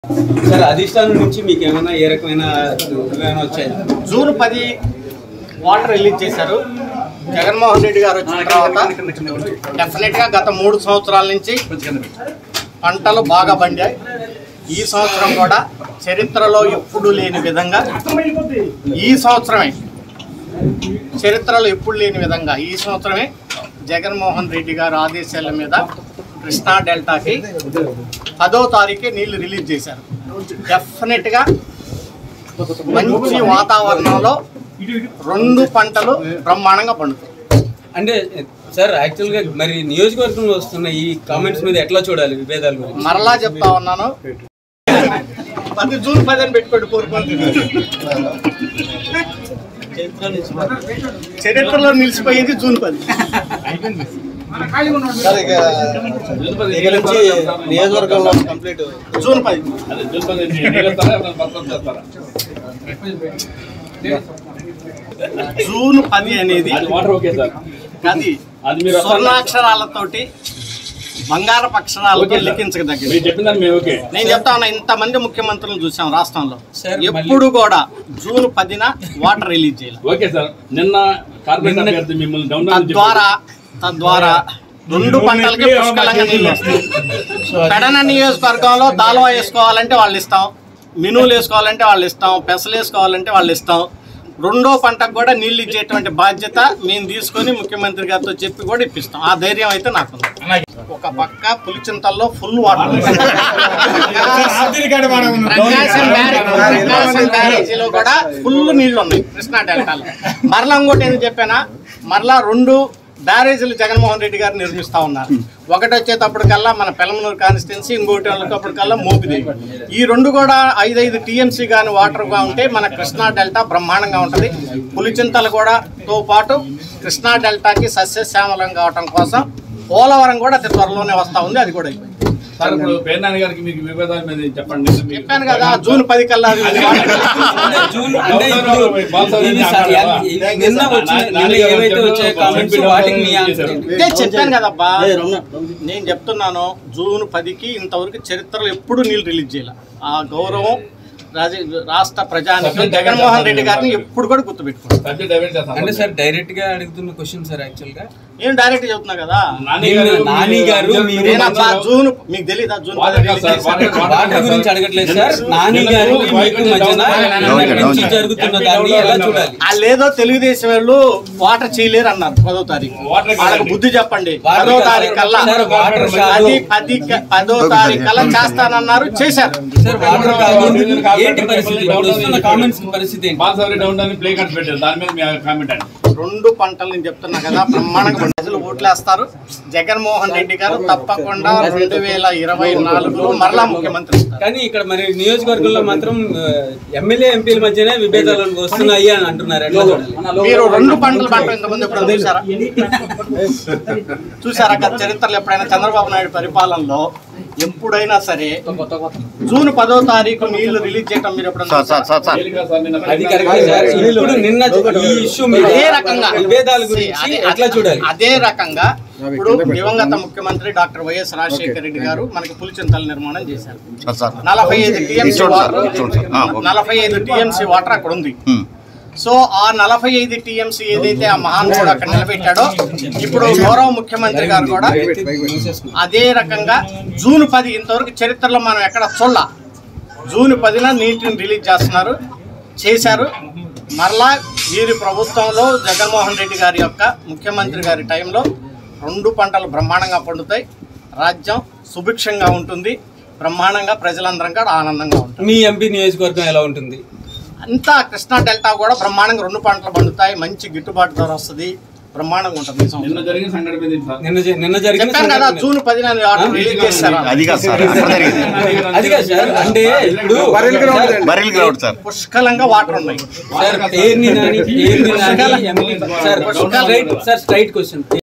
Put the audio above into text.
Sir అధిష్టానం నుంచి మీకు ఏమైనా ఏ రకమైన వచ్చాయి? జూన్ 10 వాటర్ రిలీజ్ చేశారు. జగన్మోహన్ రెడ్డి గారు వచ్చిన తర్వాత డెఫినెట్గా గత 3 సంవత్సరాల నుంచి పంటలు బాగా పండాయి. ఈ సంవత్సరం కూడా చరిత్రలో ఎప్పుడు లేని విధంగా ఈ సంవత్సరమే జగన్మోహన్ రెడ్డి గారు ఆదేశాల మీద కృష్ణా డెల్టాకి 10వ తారీఖే నీళ్లు రిలీజ్ చేశారు. డెఫినెట్గా మంచి వాతావరణంలో 2 పంటలు బ్రహ్మాండంగా పండుతాయి. అంటే సార్ యాక్చువల్గా మరి నియోజకవర్గంలో వస్తున్న ఈ కామెంట్స్ మీద ఎట్లా చూడాలి విభేదాల గురించి? మరలా చెప్తా ఉన్నాను, జూన్ 10 అని పెట్టుకోండి. చరిత్రలో నిలిచిపోయేది జూన్ 10. నియోజకవర్గంలో కంప్లీట్ జూన్ 10. జూన్ 10 అనేది అది స్వర్ణాక్షరాలతోటి బంగారపు అక్షరాలతో లిఖించదగ్గది. నేను చెప్తా ఉన్నా, ఇంతమంది ముఖ్యమంత్రులను చూసాం రాష్ట్రంలో, ఎప్పుడు కూడా జూన్ 10న వాటర్ రిలీజ్ చేయాలి. తద్వారా 2 పంటలకి పుష్కలంగా నీళ్ళు వస్తాయి. పెడన నియోజకవర్గంలో దాల్వా వేసుకోవాలంటే వాళ్ళు ఇస్తాం, మినువులు వేసుకోవాలంటే వాళ్ళు ఇస్తాం, పెసలు వేసుకోవాలంటే వాళ్ళు ఇస్తాం. 2వ పంటకు కూడా నీళ్ళు ఇచ్చేటువంటి బాధ్యత మేము తీసుకొని ముఖ్యమంత్రి గారితో చెప్పి కూడా ఇప్పిస్తాం. ఆ ధైర్యం అయితే నాకు ఒక పక్క పులిచింతల్లో ఫుల్ వాటర్, బ్యారేజీలో కూడా ఫుల్ నీళ్లు ఉన్నాయి కృష్ణా డెల్టాలో. మరలా ఇంకోటి ఏం చెప్పానా, మరలా 2 బ్యారేజీలు జగన్మోహన్ రెడ్డి గారు నిర్మిస్తా ఉన్నారు. ఒకటి వచ్చేటప్పటికల్లా మన పెలమనూరు కాన్స్టిట్యున్సీ, ఇంకోటి వచ్చేటప్పటికల్లా మోపిదేవి. ఈ 2 కూడా 5 టీఎంసీ కానీ వాటర్గా ఉంటే మన కృష్ణా డెల్టా బ్రహ్మాండంగా ఉంటుంది. పులిచింతలు కూడా తో పాటు కృష్ణా డెల్టాకి సస్యశ్యామలం కావటం కోసం పోలవరం కూడా అతి త్వరలోనే వస్తూ ఉంది. అది కూడా చెప్పాను కదా, జూన్ 10 కల్లా చెప్పాను కదబ్బా. నేను చెప్తున్నాను, జూన్ 10కి ఇంతవరకు చరిత్రలో ఎప్పుడు నీళ్ళు రిలీజ్ చేయాలి. ఆ గౌరవం రాష్ట్ర ప్రజానికి జగన్మోహన్ రెడ్డి గారిని ఎప్పుడు కూడా గుర్తుపెట్టుకోండి. అంటే సార్ డైరెక్ట్ గా అడుగుతున్న క్వశ్చన్ సార్, యాక్చువల్ గా నేను డైరెక్ట్ చెప్తున్నా కదా, నాని గారు జూన్ మీకు తెలీదా? జూన్ 10 గురించి అడగట్లేదు సార్. నాని గారు జరుగుతున్న దాన్ని ఎలా చూడాలి? వాళ్ళేదో తెలుగుదేశం వాళ్ళు వాటర్ చేయలేరు అన్నారు 10వ తారీఖు. వాళ్ళకి బుద్ధి చెప్పండి. 10వ తారీఖు కల్లా 10వ తారీఖు కల్లా చేస్తానన్నారు, చేశారు. సార్ వాటర్ ఏంటి పరిస్థితి? కామెంట్స్ పరిస్థితి 2 పంటలు నేను చెప్తున్నా కదా, బ్రహ్మాండంగా ప్రజలు ఓట్లేస్తారు. జగన్మోహన్ రెడ్డి గారు తప్పకుండా 2024లో మరలా ముఖ్యమంత్రి. కానీ ఇక్కడ మరి నియోజకవర్గంలో మాత్రం ఎమ్మెల్యే ఎంపీల మధ్యనే విభేదాలు వస్తున్నాయి అని అంటున్నారు. మీరు 2 పంటలు పంట ఇంతకుముందు ఎప్పుడు చూసారా? గత చరిత్రలో ఎప్పుడైనా చంద్రబాబు నాయుడు పరిపాలనలో ఎప్పుడైనా సరే జూన్ 10వ తారీఖు నీళ్లు రిలీజ్ చేయడం మీరు ఎప్పుడైనా అదే రకంగా ఇప్పుడు దివంగత ముఖ్యమంత్రి డాక్టర్ వైఎస్ రాజశేఖర రెడ్డి గారు మనకి పులిచింతల నిర్మాణం చేశారు. 45 టీఎంసీ వాటర్ అక్కడ ఉంది. సో ఆ 45 టీఎంసీ ఏదైతే ఆ మహానుభావుడు అక్కడ నిలబెట్టాడో, ఇప్పుడు గౌరవ ముఖ్యమంత్రి గారు కూడా అదే రకంగా జూన్ 10 ఇంతవరకు చరిత్రలో మనం ఎక్కడ చూడాల, జూన్ 10న నీటిని రిలీజ్ చేశారు. మరలా వీరి ప్రభుత్వంలో జగన్మోహన్ రెడ్డి గారి యొక్క ముఖ్యమంత్రి గారి టైంలో 2 పంటలు బ్రహ్మాండంగా పండుతాయి. రాజ్యం సుభిక్షంగా ఉంటుంది. బ్రహ్మాండంగా ప్రజలందరం కూడా ఆనందంగా ఉంటుంది. మీ ఎంపీ నియోజకవర్గం ఎలా ఉంటుంది? అంతా కృష్ణా డెల్టా కూడా బ్రహ్మాండంగా 2 పంటలు పండుతాయి. మంచి గిట్టుబాటు ధర వస్తుంది. బ్రహ్మాండంగా ఉంటుంది. నిన్న జరిగిన కదా జూన్ 10న రిలీజ్ చేశారు. పుష్కలంగా వాటర్ ఉన్నాయి. Sir straight question,